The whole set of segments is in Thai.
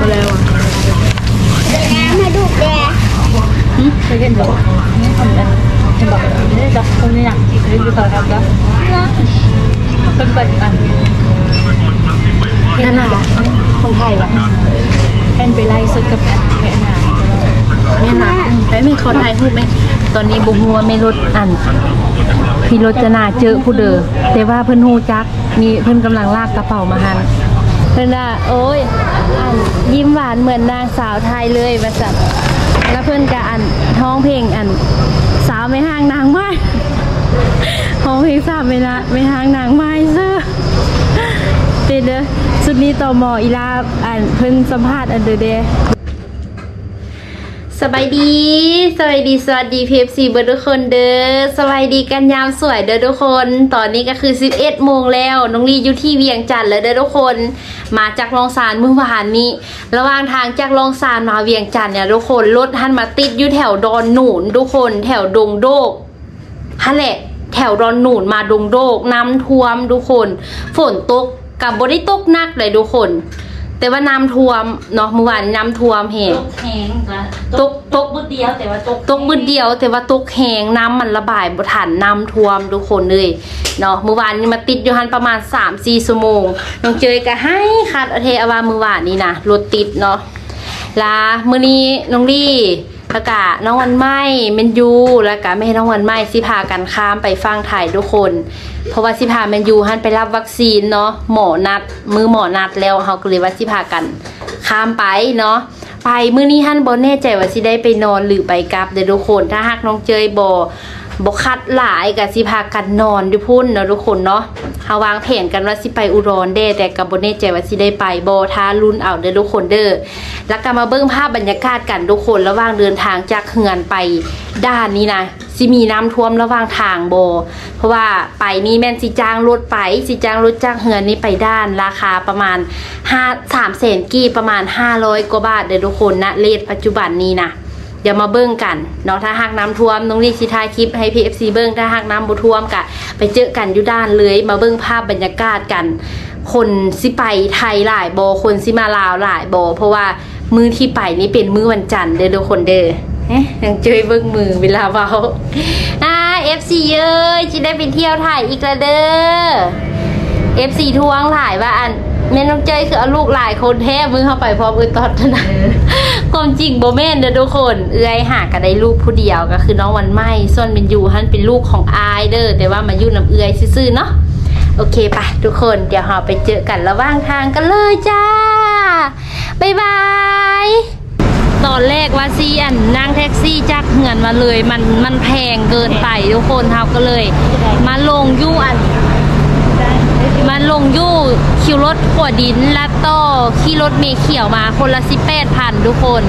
แล้วมาดูแกเคยเห็นบอกทำกันเห็นบอกนี่ดอกตรงนี้นะนี่ดูต่อครับแล้วเป็นเปิดอันนั่นน่ะคนไทยวะเป็นไปไล่สุดกับแม่นาแม่นาแต่ไม่คนไทยพูดไหมตอนนี้บุหัวไม่ลดอันพี่รจนาเจอผู้เด้อแต่ว่าเพิ่นฮู้จักมีเพิ่นกำลังลากกระเป๋ามาหันเพิ่นว่าโอ้ยอันยิ้มหวานเหมือนนางสาวไทยเลยว่าซั่นแล้วเพิ่นก็อันท้องเพลงอันสาวไม่ห่างนางไม้ท้องเพลงสาวไม่ห่างนางไม้เด้อเป็นเด้อสุดนี้ต่อหมออีลาอันเพิ่นสัมภาษณ์อันเด้อสบายดีสวัสดีพีเอฟซีเบอร์ทุกคนเด้อสบายดีกันยามสวยเด้อทุกคนตอนนี้ก็คือ11 โมงแล้วน้องลีอยู่ที่เวียงจันทร์แล้วเด้อทุกคนมาจากลองซานเมื่อวานนี้ระหว่างทางจากลองซานมาเวียงจันทร์เนี่ยทุกคนรถหันมาติดอยู่แถวดอนหนุนทุกคนแถวดงโดกฮั่นแหละแถวดอนหนุนมาดงโดกน้ำท่วมทุกคนฝนตกกับบ่ได้ตกหนักเลยทุกคนแต่ว่าน้ำท่วมเนาะเมื่อวานน้ำท่วมแห้งตกบึดเดียวแต่ว่าตกบึดเดียวแต่ว่าตกแห้งน้ำมันระบายบ่ทันน้ำท่วมทุกคนเลยเนาะเมื่อวานนี้มาติดอยู่หันประมาณ 3-4 ชั่วโมงน้องเจยก็ให้คาดเทอว่าเมื่อวานนี้นะรถติดเนาะลามื้อนี้น้องลี่แล้วก็น้องวันไม้เมนยูแล้วก็แม่น้องวันไม้สิพากันข้ามไปฟังไทยทุกคนเพราะว่าสิพาเมนยูหันไปรับวัคซีนเนาะหมอนัดแล้วเขาก็เลยว่าสิพากันข้ามไปเนาะไปมื้อนี้หันบ่แน่ใจว่าสิได้ไปนอนหรือไปกลับเด้อทุกคนถ้าหากน้องเจยบ่คัดหลายกับสิพากันนอนอยู่พุ่นเนาะทุกคนเนาะเฮาวางแผนกันว่าสิไปอุดรเด้แต่กับบ่แน่ใจว่าสิได้ไปบ่ท้าลุ้นเอาเด้อทุกคนเด้อแล้วก็มาเบิ่งภาพบรรยากาศกันทุกคนระหว่างเดินทางจากเฮือนไปด้านนี้นะสิมีน้ำท่วมระหว่างทางบ่เพราะว่าไปนี่แม่นสิจ้างรถจากเฮือนนี้ไปด้านราคาประมาณ300,000กีบประมาณ500กว่าบาทเด้อทุกคนณเรทปัจจุบันนี้นะเดี๋ยวมาเบิ้งกันเนาะถ้าหากน้ำท่วมน้องรีสิทายคลิปให้ PFC เบิ้งถ้าหากน้ำบ่ท่วมกะไปเจอกันอยู่ด้านเลยมาเบิ้งภาพบรรยากาศกันคนสิไปไทยหลายบ่คนสิมาลาวหลายบ่เพราะว่ามื้อที่ไปนี่เป็นมื้อวันจันทร์เด้อทุกคนเด้อยังเจอเบิ้งมือเวลาเว้าFC เอ้ยสิได้ไปเที่ยวไทยอีกแล้วเด้อ FC ทวงหลายว่าอันแม่น้องเจยคือเอาลูกหลายคนแท้มือเข้าไปพร้อมตอดนะความจริงโบแม่นเด้อทุกคนหากันได้ลูกผู้เดียวก็คือน้องวันไม้ส่วนเป็นอยู่ฮันเป็นลูกของอายเด้อแต่ว่ามาอยู่น้ำซื่อๆเนาะโอเคปะทุกคนเดี๋ยวเราไปเจอกันระหว่างทางกันเลยจ้าบ๊ายบายตอนแรกว่าซีอันนั่งแท็กซี่จากเหือนมาเลยมันแพงเกินไปทุกคนเราก็เลยมาลงยู่อันมันลงยู่คิวรถขวดดินและต่อขี่รถเมล์เขียวมาคนละ18,000ทุกคน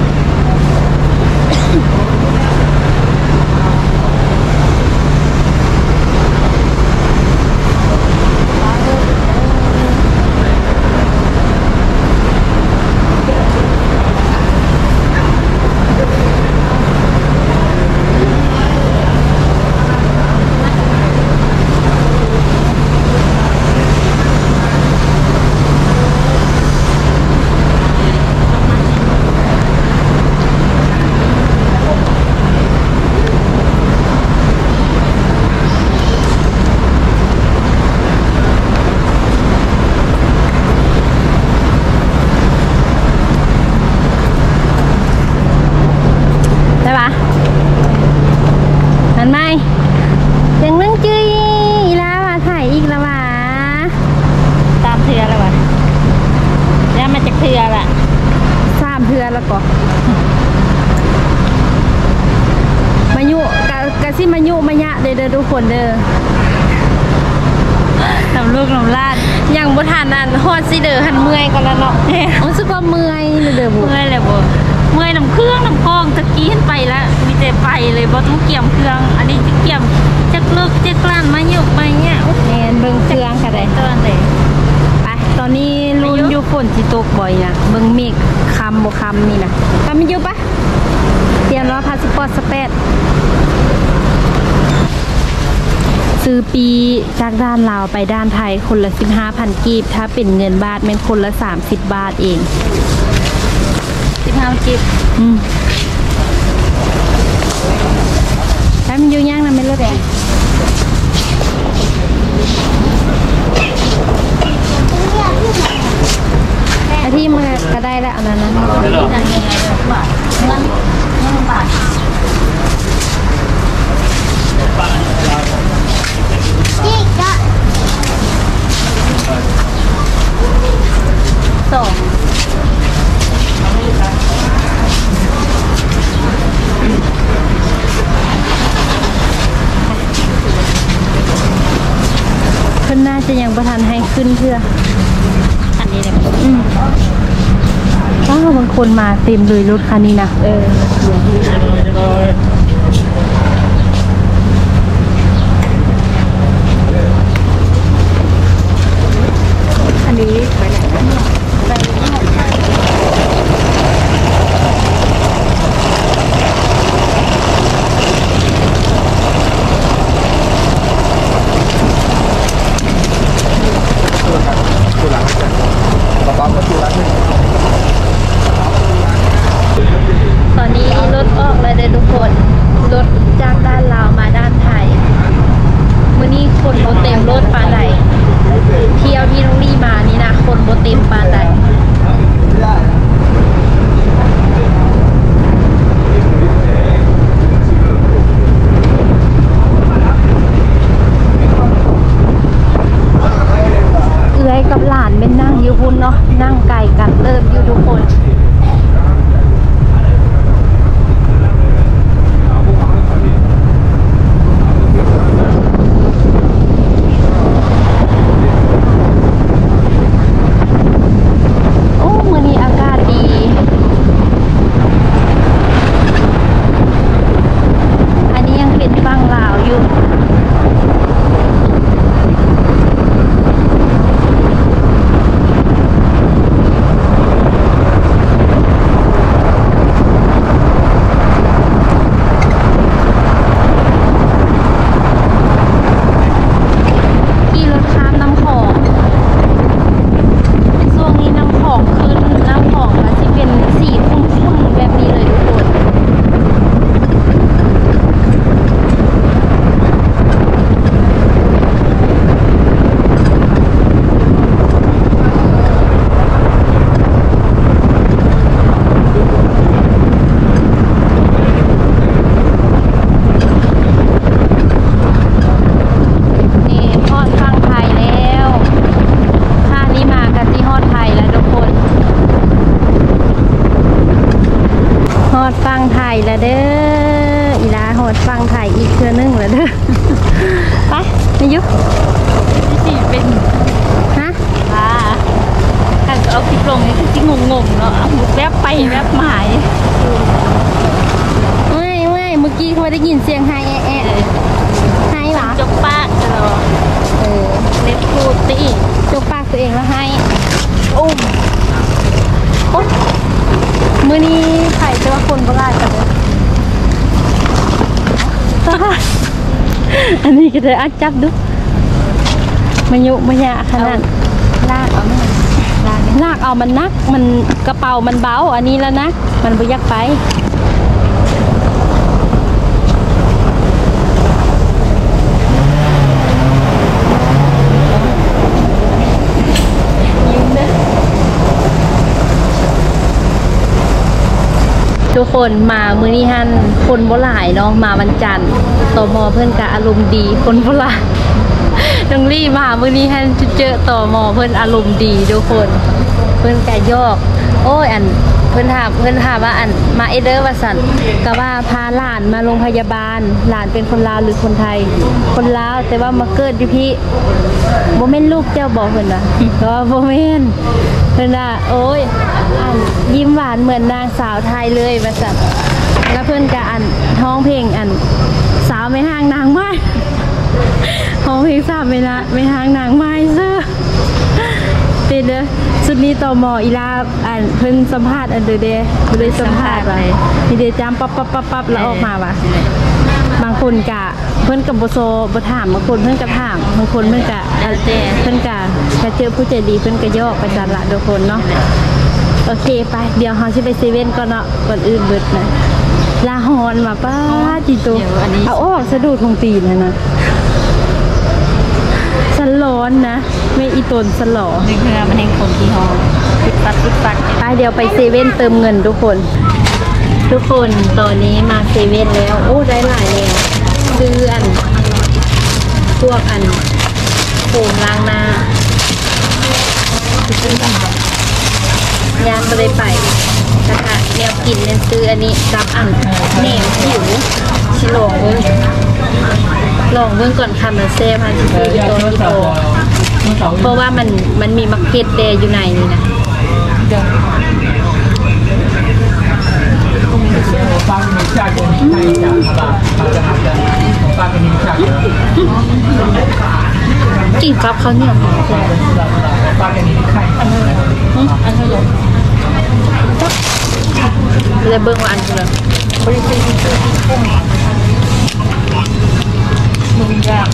แล้วก็มายุกะสิมายุมายะเด้อทุกคนเด้อน้ำลูกน้ำลาดยังบ่ทานอันฮอดสิเด้อหันเมื่อยก่อนแล้วเนาะรู้สึกว่าเมื่อยเด้อบ่เมื่อยเลยบ่เมื่อยน้ำเครื่องน้ำกองตะกี้ขึ้นไปแล้วมีแต่ไปเลยบ่ต้องเกี่ยมเครื่องอันนี้จะเกี่ยมจักเลิกจักลั่นมายุมาเนี่ยแม่นเบิ่งเครื่องค่ะได้ตอนเลยไปตอนนี้ลุ้นอยู่ฝนสิตกบ่อยนะเบิ่งเมฆคำบ่คำนี่นะไปมันอยู่ปะเตรียมรอพาสปอร์ตสเปซซื้อปีจากด้านลาวไปด้านไทยคนละ15,000กีบถ้าเป็นเงินบาทเป็นคนละ30 บาทเองเอาจิบแล้วมันอยู่ย่างนะไม่รู้แต่ที่มันก็ได้แล้วอันนั้นนะนี่ก็ส่งเพิ่นน่าจะยังประทานให้ขึ้นเพื่ออันนี้เลยว้าวบางคนมาเต็มเลยรถคันนี้นะอันนี้ไปไหนไปตอนนี้รถออกแล้วเด้อทุกคนรถจากด้านลาวมาด้านไทยมื้อนี้คนบ่เต็มรถปานใดเที่ยวที่น้องลี่มานี่นะคนบ่เต็มปานใดเอื้อยกับหลานเป็นนั่งอยู่พุ่นเนาะนั่งไกลกันเริ่มอยู่ทุกคนฟังไทยแล้วเด้ออีลาหดฟังไทยอีกเทื่อนึงแล้วเด้อไปนี่ยุนี่เป็นฮะการเอาคลิปลงนี่คือที่งงๆเนาะแวบไปแวบมาไม่เมื่อกี้เขาได้ยินเสียงไฮแอะไฮหรอจกปากเหรอเล็บพูดตีจกปากตัวเองแล้วไฮอุ้มมื้อนี้ไข่จะว่าคนโบราณกันเลยอันนี้ก็จะอัดจับดูมายุมายาขนาดลากเอาไม่ลากเอามันนักมันกระเป๋ามันเบาอันนี้แล้วนะมันบ่ยักไปทุกคนมามื้อนี้ฮั่นคนบ่หลายเนาะมาวันจันทร์ตม.เพื่อนกะอารมณ์ดีคนบ่หลายน้องลี่มามื้อนี้ฮั่นเจอตม.เพื่อนอารมณ์ดีทุกคนเพื่อนกะยอกโอ้ยอันเพื่อนถามว่าอันมาเด้อว่าสั่นก็ว่าพาหลานมาโรงพยาบาลหลานเป็นคนลาวหรือคนไทยคนลาวแต่ว่ามาเกิดอยู่พี่บ่แม่นลูกเจ้าบอกเพิ่นว่าก็บ่แม่นเพิ่นว่าโอ้ยอันยิ้มหวานเหมือนนางสาวไทยเลยว่าสั่นแล้วเพิ่นก็อันท้องเพลงอันสาวไม่ห่างนางไม้ท้องเพลงสาวไม่ห่างนางไม้เซ้อเป็นเด้อสุดนี้ตม.อีลาอันเพิ่นสัมภาษณ์อันเด้อเลยสัมภาษณ์ว่ามีเดจามปั๊บแล้วออกมาว่ะบางคนกะเพิ่นกับบ่โซบ่ถามบางคนเพิ่นก็ถามบางคนเพิ่นก็เพิ่นก็เจอผู้ใจดีเพิ่นก็ยอกไปจัดละทุกคนเนาะโอเคไปเดี๋ยวเราจะไปเซเว่นก่อนเนาะก่อนอื่นเบิดนะลาฮอนมาป้าจีโตเอาออกสะดุดของตีนนะสร้อนนะไม่อีตนสลอนี่คือมันเองคนที่ฮอปิดปัดไปเดี๋ยวไปเซเว่นเติมเงินทุกคนตอนนี้มาเซเว่นแล้วโอ้ได้หลายแล้วซื้ออันพวกอันโฟมล้างหน้ายางก็เลยไปนะคะแนวกินเนี่ยซื้ออันนี้รับอันแหนมผิวชิลองเบิ่งก่อนค่ะมันแซ่บมันคือตัวนี้โตเพราะว่ามันมีมักเก็ตแดอยู่ในนี่นะ我发给你价格，你看一下，好吧？好的，好的，我发给你价格。 กินกับข้าวเหนียว我发给你看一下。 อันเท่าไหร่เลยเบิ่งว่าอันเท่าไหร่บริษัทที่มึงยาก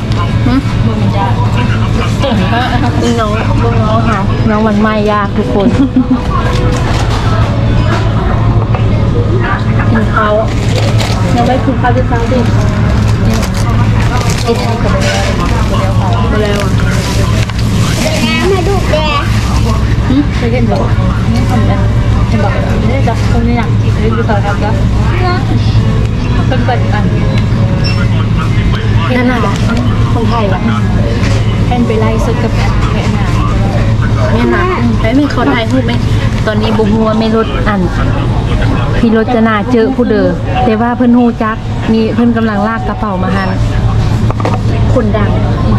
น้องค่ะน้องมันไม่ยากทุกคนกินเขายังไม่กินข้าวที่ซ้ำดิไอ้ที่กับไปแล้วอ่ะน้ำมาดูแดงเคยเห็นบอกนี่ทำแบบเห็นบอกนี่จะคนนี้อยากจีบดูต่อครับก็เป็นแบบอันนั่นน่ะคนไทยวะเป็นไปไล่สุดกับแม่นาแม่นาไม่เขาไทยพูดไหมตอนนี้บุหัวไม่ลดอันพี่รจนาเจอผู้เด้อแต่ว่าเพิ่นฮู้จักมีเพิ่นกำลังลากกระเป๋ามาหันคนดัง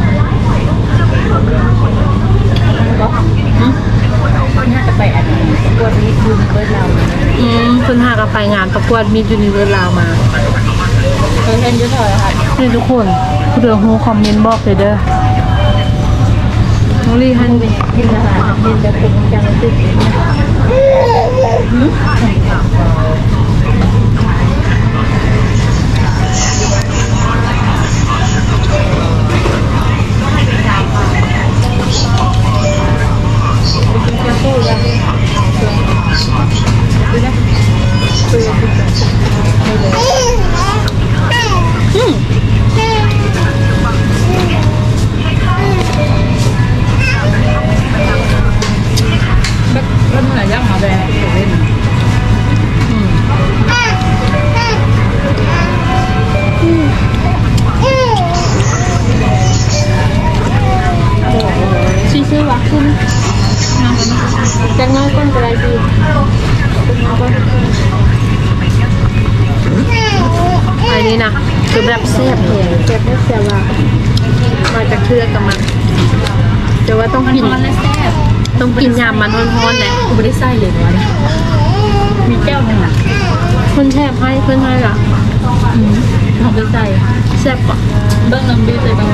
น่าจะไปอันตัวนี้ดูเบิร์ดเราเพิ่นหากไปงานประกวดมีจูนิเวอร์ลาวมาเคยเห็นยุ่งเลยค่ะนี่ทุกคนผู้เด้อฮู้คอมเมนต์บอกเลยเด้อน้องลี่ฮันกินอาหารกินแต่ผมจังติดจะง่ายก้นกระไรดีไอ้นี่นะคือแบบแซ่บเลยแซ่บแซ่บว่ามาจากเครือกับมันแต่ว่าต้องกินต้องกินยำมันร้อนๆเลยไม่ได้ใส่เลยวะมีแก้วนึงอ่ะเพื่อนแทบให้เพื่อนให้เหรอเราไปใส่แซ่บกว่าเบิ้งน้ำบีใส่บ้าง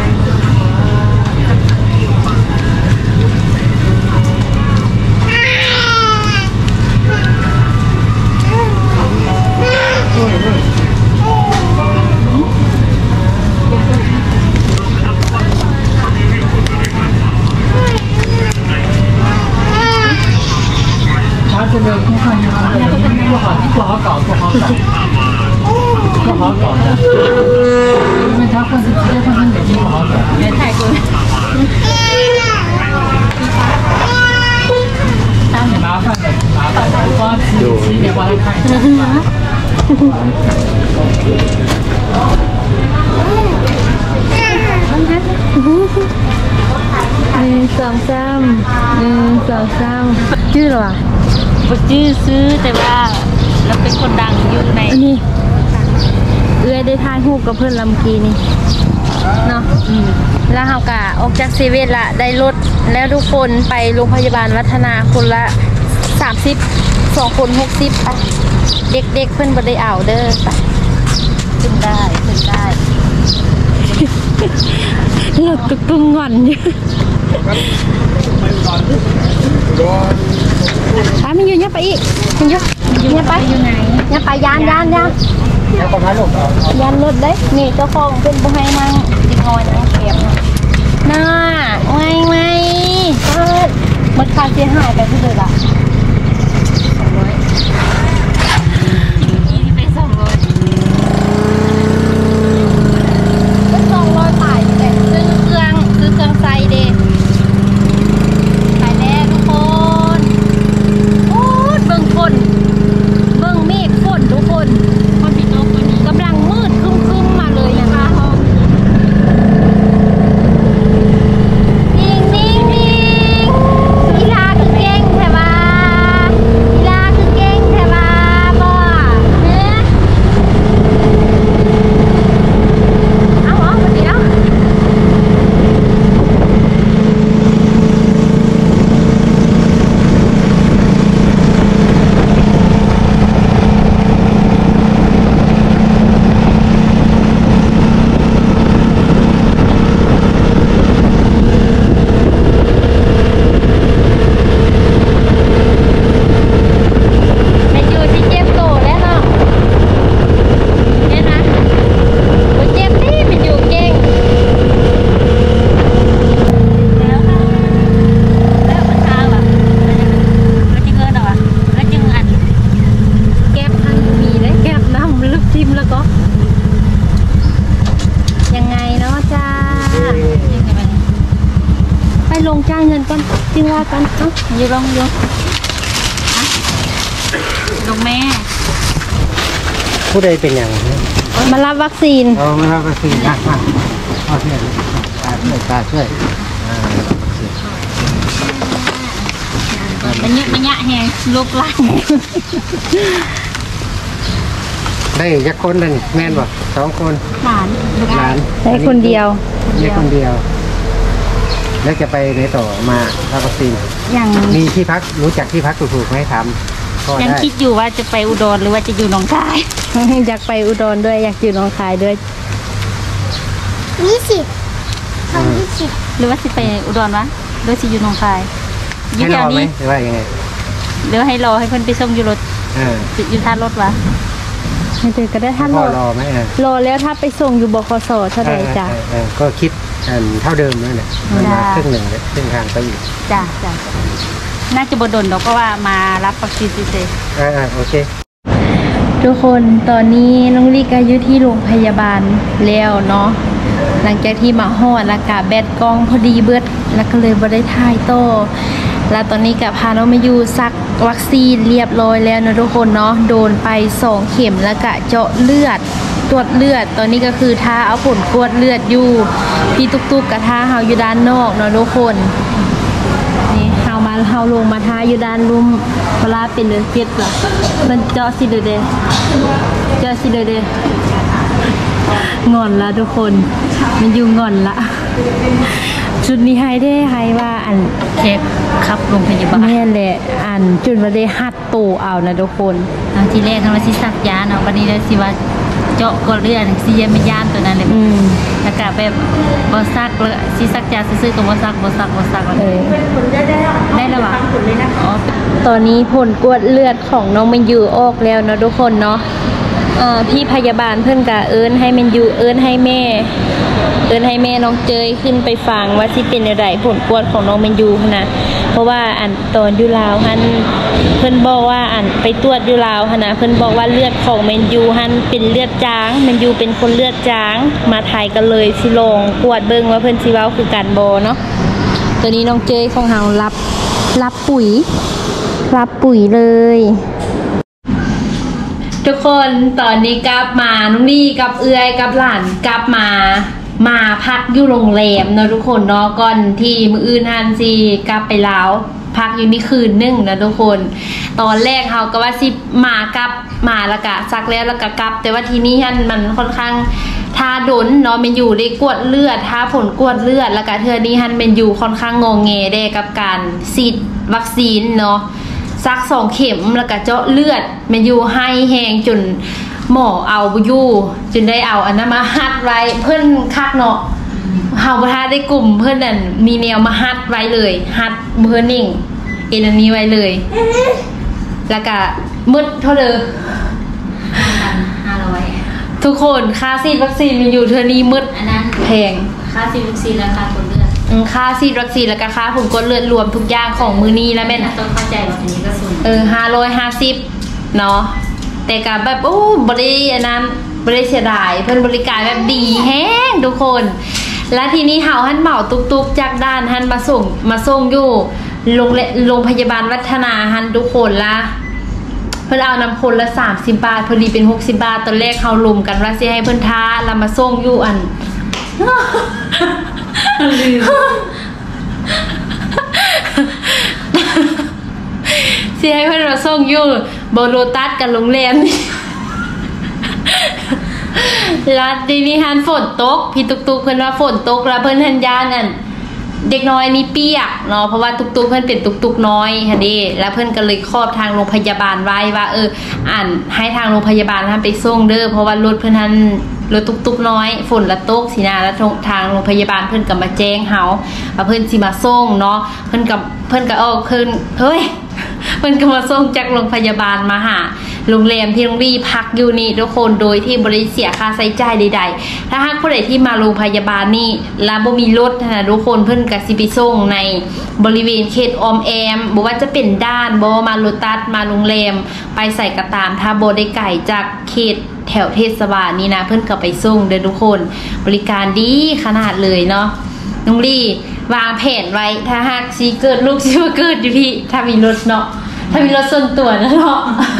这个不好搞，因为它换是直接换成美金不好搞。 也太贵。 麻烦了，我迟一点帮他看一下。 ชื่อหรอชื่อซื้อแต่ว่าเราเป็นคนดังอยู่ในนี่ได้ถ่ายรูปกับเพื่อนลำกีนี่เนาะแล้วเรากะออกจากเซเว่นละได้รถแล้วทุกคนไปโรงพยาบาลวัฒนาคนละ30 2 คน60ไปเด็กๆเพื่อนบ่ได้เอาเด้อไปขึ้นได้หลับตุ้งงอนอยู่มันอยู่เนี่ยไปอีกมันอยู่เนี่ยไปอยู่ไหนเนี่ยไปยานรถได้นี่เจ้าของเป็นผู้ให้นั่งดิงอยนะเก็บน่าไม่มันค่าเสียหายไปที่เลยล่ะกันเนาะอยู่ลงอยู่ลงแม่ผู้ใดเป็นอย่างนี้มารับวัคซีนเราไม่รับวัคซีนมาเอาเช่วยตาช่วยมันยะแหงลูกหลานได้ยักคนนั่นแม่นบ่2 คนหลานลูกหลานได้คนเดียวได้คนเดียว แล้วจะไปไหนต่อมารับวัคซีนยังมีที่พักรู้จักที่พักถูกๆไหมทำก็ยังได้คิดอยู่ว่าจะไปอุดรหรือว่าจะอยู่หนองคายอยากไปอุดรด้วยอยากอยู่หนองคายด้วย 20คน20 หรือว่าจะไปอุดรวะหรือจะอยู่หนองคายอยู่ให้แถรวอไหมนี้หรือว่ายังไงหรือให้รอให้เพิ่นไปส่งอยู่รถ อยู่ท่ารถวะไม่เจอก็ได้ถ้าพ่รออรอไหมรอแล้วถ้าไปส่งอยู่บคสเท่าไหร่จ้ะก็คิดเท่าเดิมนั่นแหละมันมาครึ่งหนึ่งเลยครึ่งทางไปอีกจ้ะน่าจะบดนดอกเพราะว่ามารับวัคซีนเฉยโอเคทุกคนตอนนี้น้องลีก็อยู่ที่โรงพยาบาลแล้วเนาะหลังจากที่มาฮอดแล้วก็แบตกล้องพอดีเบิดแล้วก็เลยบ่ได้ถ่ายโตแล้วตอนนี้ก็พาน้องมาอยู่ซักวัคซีนเรียบร้อยแล้วนะทุกคนเนาะโดนไป2 เข็มแล้วก็เจาะเลือดตรวจเลือดตอนนี้ก็คือท่าเอาผลกวดเลือดอยู่พี่ตุ๊กๆกับท่าเฮาอยู่ด้านนอกเนาะทุกคนนี่เฮาลงมาท่าอยู่ด้านลุ่มเวลาเป็นเดือนเจ็ดล่ะมันเจาะสิเด้เจาะสิเด้งอนละทุกคนมันอยู่งอนละจุดนี้ให้ได้ให้ว่าอันๆเช็คครับโรงพยาบาลแม่แหละอันจุดว่าได้หัดโตเอานะทุกคนทีแรกทำมาสิสักยาเนาะวันนี้เลยสิว่าเจาะกดเลือดสิยาไม่ย่านตัวนั้นเลยแล้วก็แบบบ่ซักแล้วสิสักยาซื้อๆก็บ่ซักได้แล้ววะอ๋อตอนนี้ผลกวดเลือดของน้องมันยูออกแล้วเนาะทุกคนเนาะพี่พยาบาลเพิ่นก็เอิ้นให้มันยูเอิ้นให้แม่น้องเจยขึ้นไปฟังว่าสิเป็นอะไรผลกวดของน้องมันยูนะเพราะว่าอันตอนอยู่ลาวหันเพิ่นบอกว่าอันไปตรวจอยู่ลาวหันนะเพิ่นบอกว่าเลือดของแมนยูหันเป็นเลือดจางแมนยูเป็นคนเลือดจางมาไทยกันเลยสิลองกวดเบิ่งว่าเพิ่นสิเว้าคือกันบ่เนาะตัวนี้น้องเจยของเฮารับปุ๋ยเลยทุกคนตอนนี้กลับมาน้องลี่กับเอื้อยกับหลานกลับมาพักอยู่โรงแรมเนาะทุกคนเนาะก่อนที่มื้ออื่นฮันสิกลับไปลาวพักอยู่นี่คืนนึงนะทุกคนตอนแรกเฮาก็ว่าสิมาแล้วก็ซักแล้วก็กลับแต่ว่าทีนี้ฮันมันค่อนข้างท่าดนเนาะมันอยู่ได้กวดเลือดท่าผลกวดเลือดแล้วก็เทื่อนี้ฮันมันอยู่ค่อนข้างงงเงได้กับการฉีดวัคซีนเนาะซัก2 เข็มแล้วก็เจาะเลือดมันอยู่ให้แหงจนหมอเอาบ่อยู่จนได้เอาอันนั้นมาฮัดไว้เพิ่นคักเนาะเฮาบ่ทันได้กลุ่มเพิ่นนั่นมีแนวมาฮัดไว้เลยฮัดเพิ่นนิ่งอันนี้ไว้เลยแล้วก็มืดเท่าเดิม 500 ทุกคนค่าฉีดวัคซีนมีอยู่เท่านี้มืดอันนั้นแพงค่าฉีดวัคซีนและค่าผลเลือดค่าฉีดวัคซีนแล้วก็ค่าผลกดเลือดรวมทุกอย่างของมื้อนี้แล้วแม่นต้องเข้าใจว่าอันนี้ก็สูง 550เนาะแต่ก็แบบโอ้บ่ได้อันนั้นบ่ได้เสียดายเพิ่นบริการแบบดีแฮงทุกคนและทีนี้เฮาหันเหมาตุกๆจากด้านหันมาส่งอยู่โรงพยาบาลวัฒนาหันทุกคนละเพิ่นเอานำคนละ30 บาทพอดีเป็น60 บาทตอนแรกเฮาลมกันว่าสิให้เพิ่นท้าแล้วมาส่งอยู่อันสิให้เพิ่นมาส่งอยู่โบโลตัสกับโรงแรมนี่แล้วทีนี้ฮันฝนตกพี่ตุกเพิ่นว่าฝนตกแล้วเพิ่นหันยานอันเด็กน้อยนี่เปียกเนาะเพราะว่าตุกเพิ่นเป็นตุกน้อยค่ะดิแล้วเพิ่นก็เลยครอบทางโรงพยาบาลไว้ว่าอ่านให้ทางโรงพยาบาลท่านไปส่งเด้อเพราะว่ารถเพิ่นทันรถตุกน้อยฝนละตกสินะแล้วทางโรงพยาบาลเพิ่นก็มาแจ้งเฮาว่าเพิ่นสิมาส่งเนาะเพิ่นก็เพิ่นก็มาส่งจากโรงพยาบาลมาหาโรงแรมที่น้องลี่พักอยู่นี่ทุกคนโดยที่บ่ได้เสียค่าใช้จ่ายใดๆถ้าหากผู้ใดที่มาโรงพยาบาลนี่แล้วบ่มีรถนะทุกคนเพิ่นก็สิไปส่งในบริเวณเขตออมแอมบ่ว่าจะเป็นด้านบ่มาโลตัสมาโรงแรมไปใส่กระตามถ้าบ่ได้ไกลจากเขตแถวเทศบาลนี่นะเพิ่นก็ไปส่งเด้อทุกคนบริการดีขนาดเลยเนาะน้องลี่วางแผนไว้ถ้าหากซีเกิดลูกซีว่าเกิดอยู่พี่ถ้ามีรถเนาะถ้ามีรถส่วนตัวนะเนาะ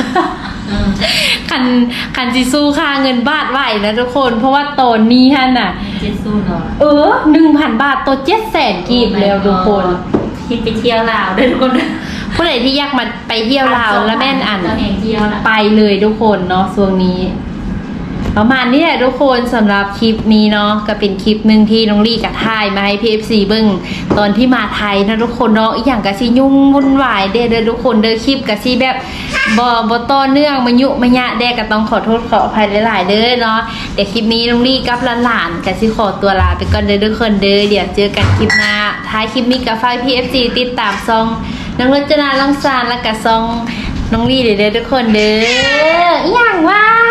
คันซีสู้ค่าเงินบาทไหวนะทุกคนเพราะว่าตอนนี้ฮะน่ะเจ็ดสู้เนาะ 1,000 บาทตัว700,000กีบแล้วทุกคนคิดไปเที่ยวลาวด้วยทุกคนผู้ใดที่อยากมาไปเที่ยวลาวแล้วแม่นอ่านเราเองเที่ยวนะไปเลยทุกคนเนาะช่วงนี้ประมาณนี้แหละทุกคนสำหรับคลิปนี้เนาะก็เป็นคลิปหนึ่งที่น้องลี่กับถ่ายมาให้ PFC เบิ้งตอนที่มาไทยนะทุกคนเนาะอีกอย่างกะซียุ่งวุ่นวายเด้อทุกคนเด้อคลิปกะซีแบบบ่ต่อเนื่องมายุมายะแด้ก็ต้องขอโทษขออภัยหลายๆเด้อเนาะเดี๋ยวคลิปนี้น้องลี่กับหลานๆกะซีขอตัวลาไปก่อนเด้อทุกคนเด้อเดี๋ยวเจอกันคลิปหน้าท้ายคลิปนี้กับฝาก PFC ติดตามซองน้องรจนาลองซานและกับซองน้องลี่เด้อทุกคนเด้ออีหยังว่า